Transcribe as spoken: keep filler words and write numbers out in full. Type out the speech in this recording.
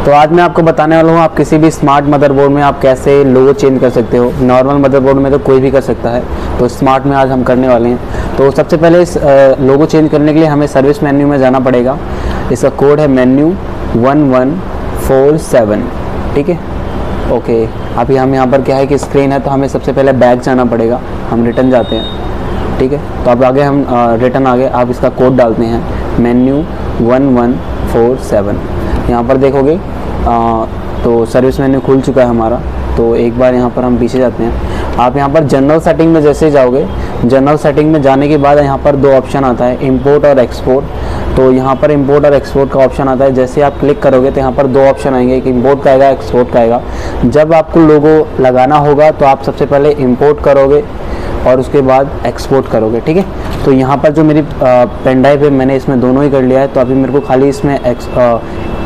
तो आज मैं आपको बताने वाला हूँ आप किसी भी स्मार्ट मदरबोर्ड में आप कैसे लोगो चेंज कर सकते हो। नॉर्मल मदरबोर्ड में तो कोई भी कर सकता है, तो स्मार्ट में आज हम करने वाले हैं। तो सबसे पहले इस लोगो चेंज करने के लिए हमें सर्विस मेन्यू में जाना पड़ेगा। इसका कोड है menu one one four seven, ठीक है। ओके, अभी हम यहाँ पर क्या है कि स्क्रीन है, तो हमें सबसे पहले बैक जाना पड़ेगा। हम रिटर्न जाते हैं, ठीक है। तो अब आगे हम रिटर्न आगे आप इसका कोड डालते हैं menu one one four seven. यहाँ पर देखोगे आ, तो सर्विस मेन्यू खुल चुका है हमारा। तो एक बार यहाँ पर हम पीछे जाते हैं। आप यहाँ पर जनरल सेटिंग में जैसे जाओगे, जनरल सेटिंग में जाने के बाद यहाँ पर दो ऑप्शन आता है, इंपोर्ट और एक्सपोर्ट। तो यहाँ पर इंपोर्ट और एक्सपोर्ट का ऑप्शन आता है। जैसे आप क्लिक करोगे तो यहाँ पर दो ऑप्शन आएंगे, एक इंपोर्ट का आएगा, एक्सपोर्ट का आएगा। जब आपको लोगो लगाना होगा तो आप सबसे पहले इंपोर्ट करोगे और उसके बाद एक्सपोर्ट करोगे, ठीक है। तो यहाँ पर जो मेरी पेन ड्राइव है मैंने इसमें दोनों ही कर लिया है। तो अभी मेरे को खाली इसमें एक्स